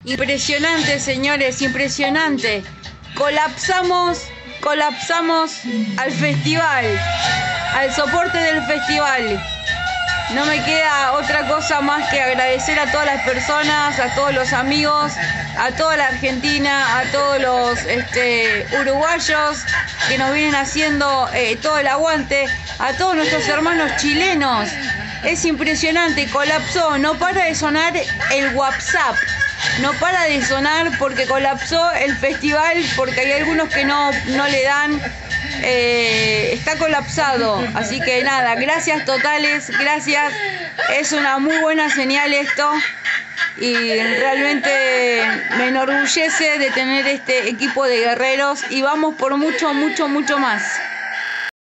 Impresionante, señores, impresionante. Colapsamos al festival, al soporte del festival. No me queda otra cosa más que agradecer a todas las personas, a todos los amigos, a toda la Argentina, a todos los uruguayos que nos vienen haciendo todo el aguante, a todos nuestros hermanos chilenos. Es impresionante, colapsó, no para de sonar el WhatsApp. No para de sonar porque colapsó el festival, porque hay algunos que no le dan, está colapsado. Así que nada, gracias totales, gracias. Es una muy buena señal esto y realmente me enorgullece de tener este equipo de guerreros y vamos por mucho, mucho, mucho más.